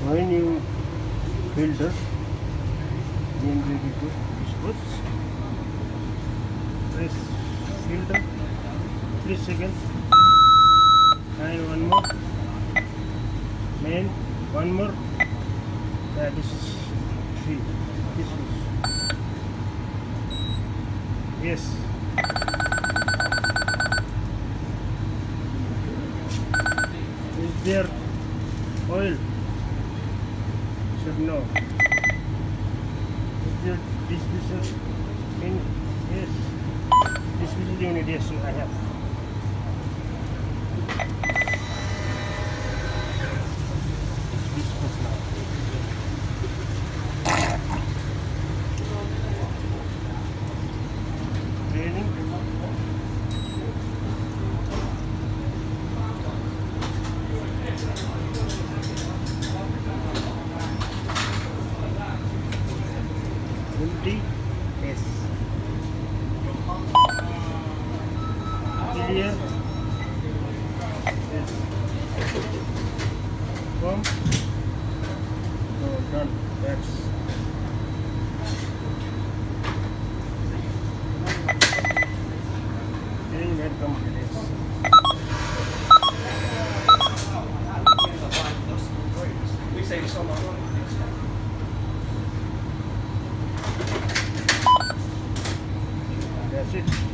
When you filter, then you will put this push. Press filter 3 seconds and one more. Main one more. Yeah, this is 3. This is yes. Is there oil? Should know. Is there dispenser in? Yes. Dispenser unit, yes, I have. Training. Empty. Yes. Clear. Yes. Come. Oh, done. That's. Getting that complete. Yes. We say so much. That's it.